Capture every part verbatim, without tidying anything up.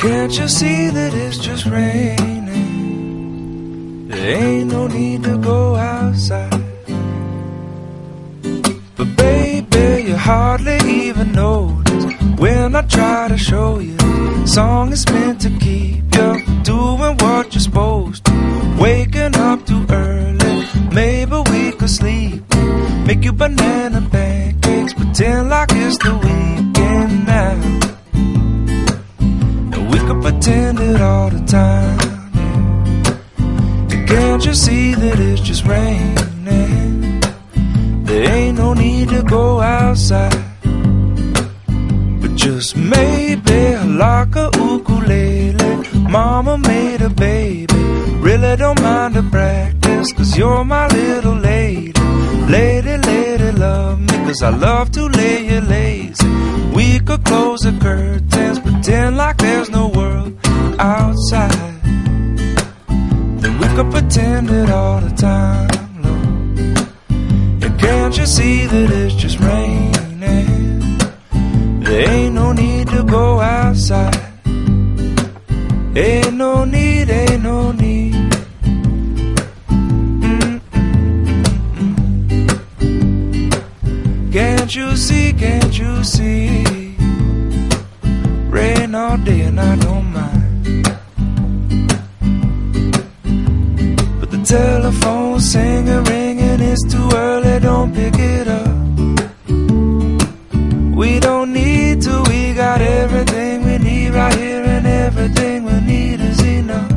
Can't you see that it's just raining? There ain't no need to go outside. But baby, you hardly even notice when I try to show you the song is meant to keep you doing what you're supposed to. Waking up too early, maybe we could sleep. Make you banana pancakes, pretend like it's the weekend now. And we could pretend it all the time, yeah. And can't you see that it's just raining? There ain't no need to go outside. But just maybe like a ukulele, mama made a baby. Really don't mind the practice, cause you're my little lady. Lady, lady, love me, cause I love to lay you lazy. We could close the curtains, pretend like there's no world outside. Then we could pretend it all the time, Lord. And can't you see that it's just raining? There ain't no need to go outside. Ain't no need, ain't no need. Can't you see, can't you see? Rain all day and I don't mind. But the telephone's singing, ringing, it's too early, don't pick it up. We don't need to, we got everything we need right here, and everything we need is enough.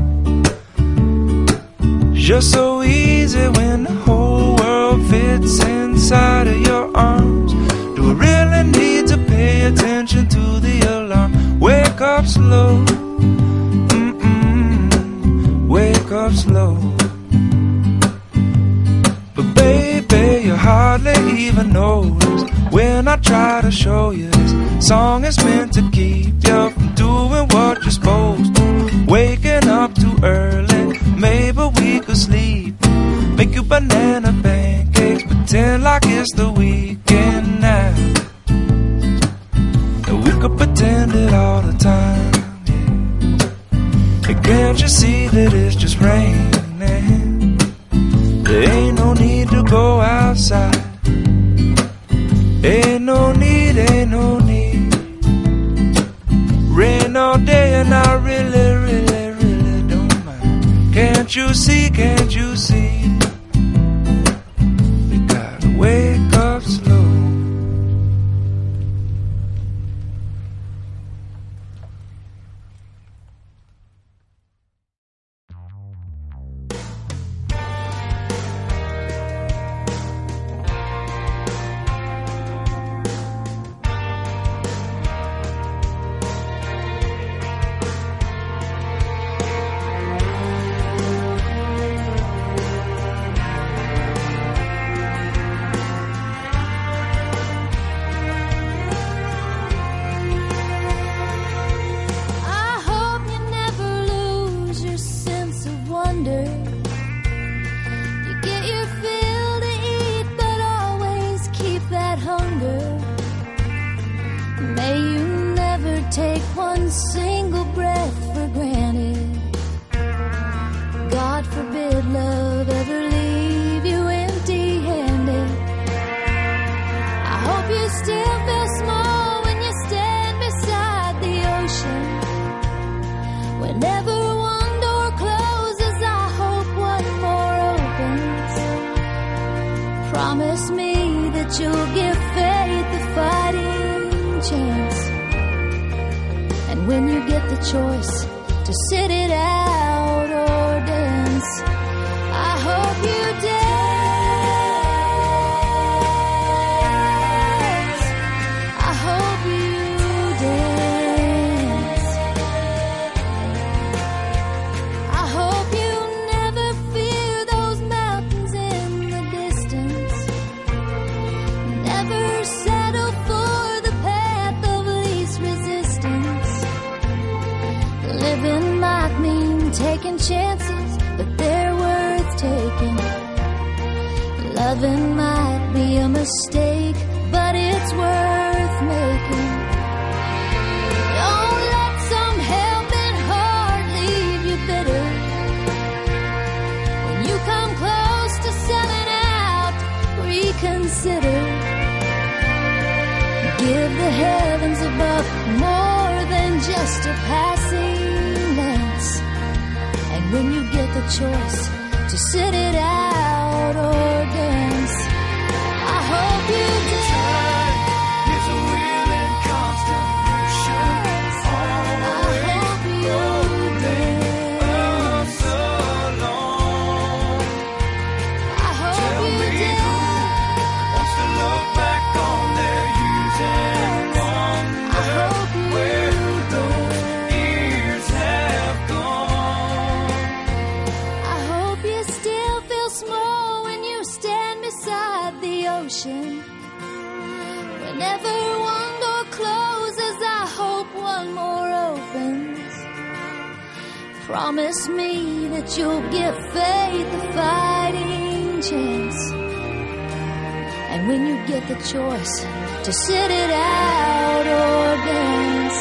Just so easy when the whole world fits inside of your arms. Do we really need to pay attention to the alarm? Wake up slow, mm-mm, wake up slow. But baby, you hardly even notice when I try to show you this song is meant to keep you from doing what you're supposed to. Waking up too early, maybe we could sleep. Make you banana pancakes, pretend like it's the weekend now. And we could pretend it all the time, yeah. And can't you see that it's just raining? There ain't no need to go outside. Ain't no need, ain't no need. Rain all day and I really, really, really don't mind. Can't you see, can't you see? We gotta wake up slow. Promise me that you'll give faith a fighting chance. And when you get the choice to sit it out or dance, I hope you dance. I hope you dance. I hope you never fear those mountains in the distance. Never settle for the path of least resistance. Living might mean taking chances, but they're worth taking. Loving might be a mistake, but it's worth making. Don't let some help consider. Give the heavens above more than just a passing glance. And when you get the choice to sit it out or dance, I hope you dance. Whenever one door closes, I hope one more opens. Promise me that you'll give faith a fighting chance. And when you get the choice to sit it out or dance,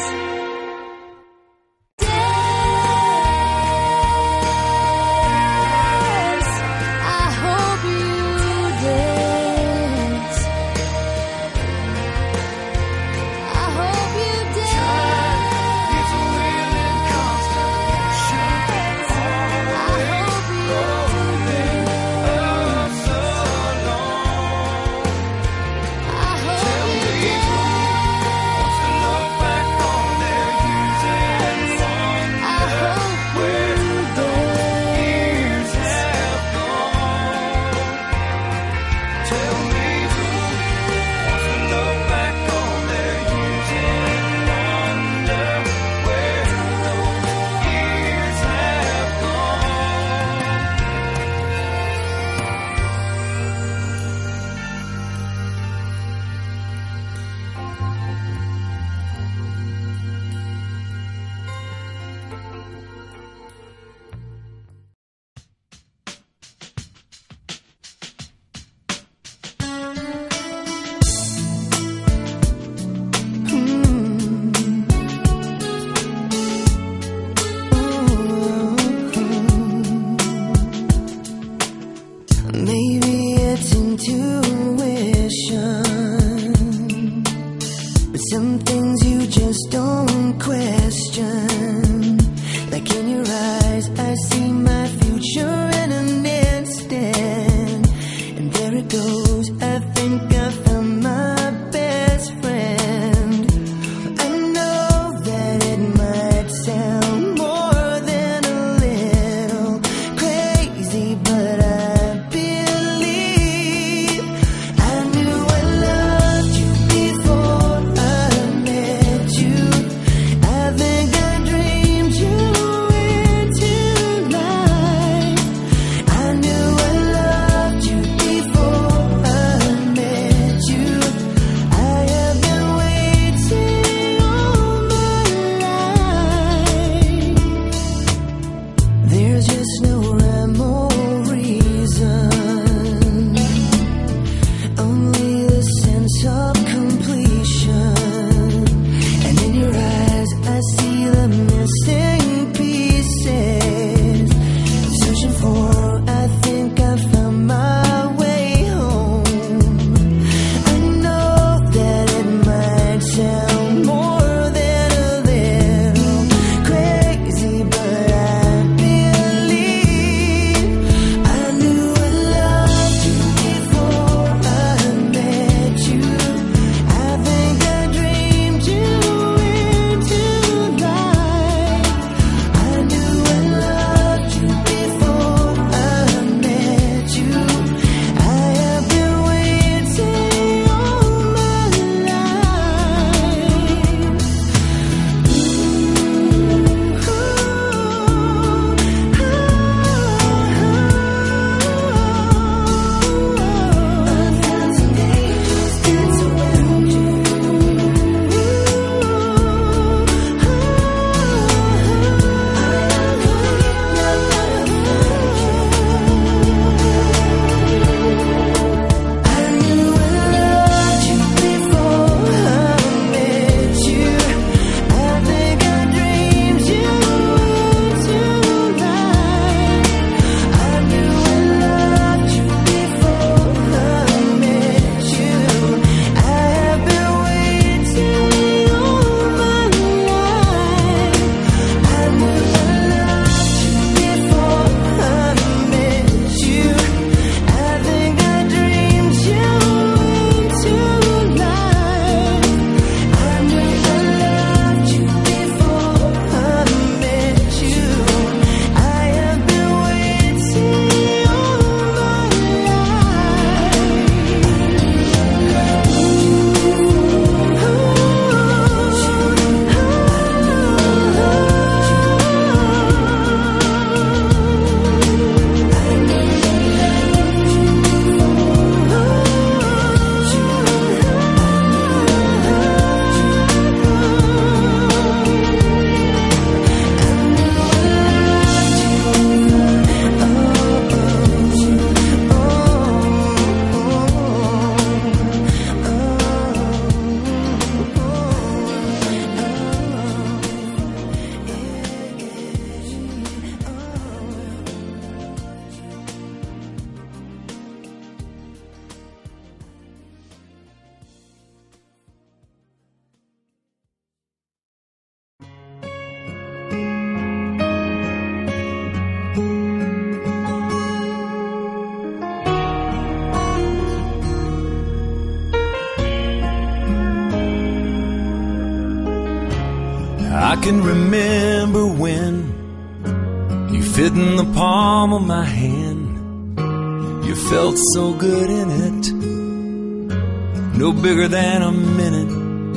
can remember when you fit in the palm of my hand. You felt so good in it, no bigger than a minute.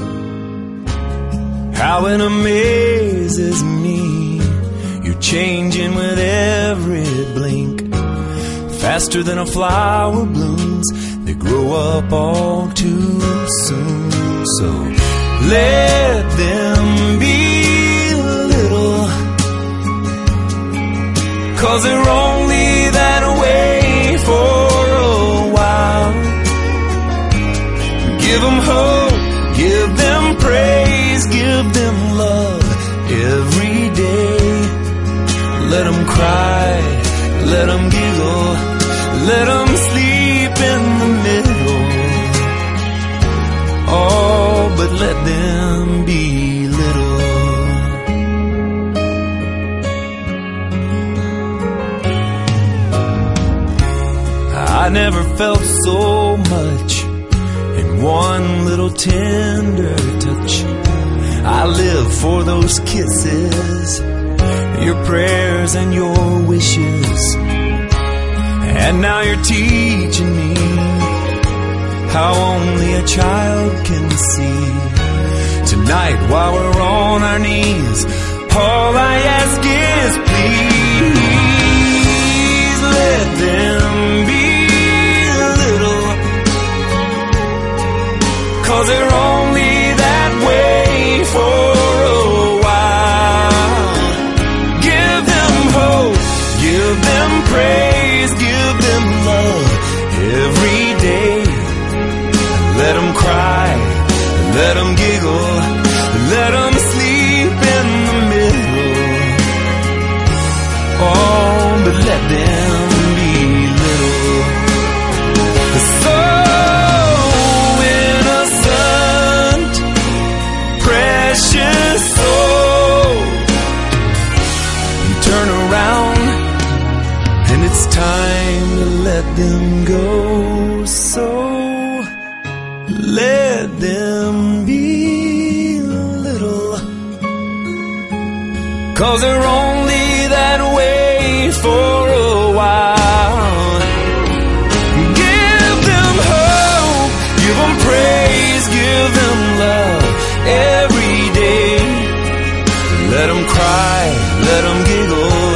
How it amazes me, you're changing with every blink, faster than a flower blooms. They grow up all too soon. So let them be little, 'cause they're only that way for a while. Give them hope, give them praise, give them love every day. Let them cry, let them giggle, let them sleep in the middle. Oh, but let them be little. I never felt so much in one little tender touch. I live for those kisses, your prayers and your wishes. And now you're teaching me how only a child can see. Tonight while we're on our knees, all I ask is please let them be little, 'cause they're only that way for a while. Give them hope, give them praise, give them love every day. Let them cry, let them giggle, let them sleep in the middle. Oh, but let them be little. So innocent, precious soul. You turn around and it's time to let them go. So let them be little, 'cause they're only that way for a while. Give them hope, give them praise, give them love every day. Let them cry, let them giggle,